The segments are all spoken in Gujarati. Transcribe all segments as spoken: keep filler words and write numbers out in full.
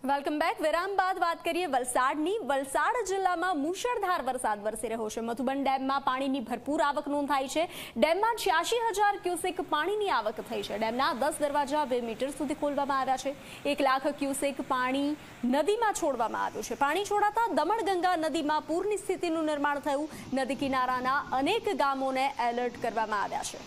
Welcome back. વિરામ બાદ વાત કરીએ વલસાડની. વલસાડ જિલ્લામાં મુશળધાર વરસાદ વરસી રહ્યો છે. મધુબન ડેમમાં પાણીની ભરપૂર આવક નોંધાઈ છે. ડેમમાં છ્યાસી હજાર ક્યુસેક પાણીની આવક થઈ છે. ડેમના દસ દરવાજા બે મીટર સુધી ખોલવામાં આવ્યા છે. એક લાખ ક્યુસેક પાણી નદીમાં છોડવામાં આવ્યું છે. પાણી છોડાતા દમણગંગા નદીમાં પૂરની સ્થિતિનું નિર્માણ થયું. નદી કિનારાના અનેક ગામોને એલર્ટ કરવામાં આવ્યા છે.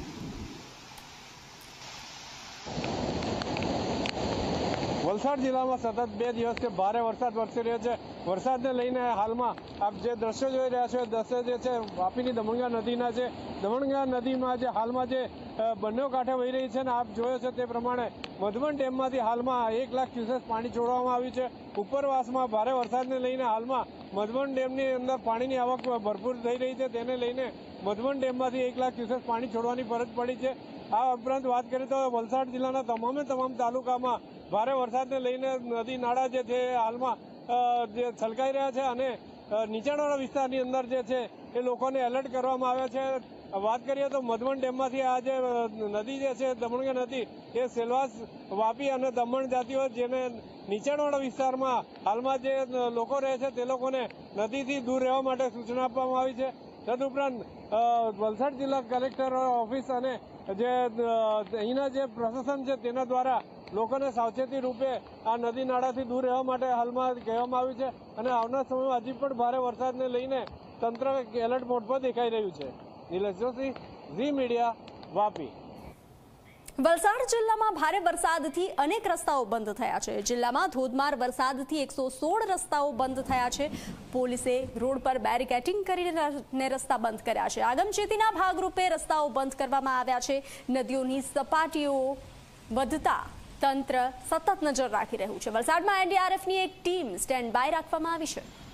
વલસાડ જિલ્લામાં સતત બે દિવસથી ભારે વરસાદ વરસી રહ્યો છે. વરસાદને લઈને હાલમાં આપ જે દ્રશ્યો જોઈ રહ્યા છો, દ્રશ્યો જે છે વાપીની દમણગંગા નદીના છે. દમણગંગા નદીમાં જે હાલમાં જે બંને કાંઠે વહી રહી છે ને આપ જોયો છો તે પ્રમાણે મધુબન ડેમમાંથી હાલમાં એક લાખ ક્યુસેક પાણી છોડવામાં આવ્યું છે. ઉપરવાસમાં ભારે વરસાદને લઈને હાલમાં મધુબન ડેમની અંદર પાણીની આવક ભરપૂર થઈ રહી છે. તેને લઈને મધુબન ડેમમાંથી એક લાખ ક્યુસેક પાણી છોડવાની ફરજ પડી છે. આ ઉપરાંત વાત કરીએ તો વલસાડ જિલ્લાના તમામે તમામ તાલુકામાં ભારે વરસાદને લઈને નદી નાળા જે છે હાલમાં જે છલકાઈ રહ્યા છે અને નીચાણવાળા વિસ્તારની અંદર જે છે એ લોકોને એલર્ટ કરવામાં આવ્યા છે. વાત કરીએ તો મધુબન ડેમમાંથી આ જે નદી જે છે દમણગંગા નદી એ સેલવાસ, વાપી અને દમણ જાતિઓ જેને નીચાણવાળા વિસ્તારમાં હાલમાં જે લોકો રહે છે તે લોકોને નદીથી દૂર રહેવા માટે સૂચના આપવામાં આવી છે. તદુપરાંત વલસાડ જિલ્લા કલેક્ટર ઓફિસ અને જે અહીંના જે પ્રશાસન છે તેના દ્વારા લોકોને સાવચેતી રૂપે આ નદી નાળાથી દૂર રહેવા માટે હાલમાં કહેવામાં આવ્યું છે અને આવનાર સમયમાં હજી પણ ભારે વરસાદને લઈને તંત્ર એલર્ટ મોડ પર દેખાઈ રહ્યું છે. Nilesh Joshi, Zee media, Vapi. વલસાડ જિલ્લામાં ભારે વરસાદથી અનેક રસ્તાઓ બંધ થયા છે. જિલ્લામાં ધોધમાર વરસાદથી એકસો સોળ રસ્તાઓ બંધ થયા છે. પોલીસે રોડ પર બેરિકેડિંગ કરીને રસ્તા બંધ કર્યા છે. આગમચેતીના ભાગરૂપે રસ્તાઓ બંધ કરવામાં આવ્યા છે. નદીઓની સપાટીઓ વધતા તંત્ર સતત નજર રાખી રહ્યું છે. વલસાડમાં એનડીઆરએફની એક ટીમ સ્ટેન્ડ બાય રાખવામાં આવી છે.